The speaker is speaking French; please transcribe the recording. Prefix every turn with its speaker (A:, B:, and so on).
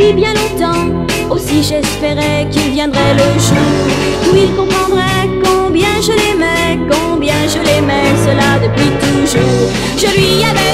A: depuis bien longtemps. Aussi j'espérais qu'il viendrait le jour où il comprendrait combien je l'aimais, cela depuis toujours. Je lui avais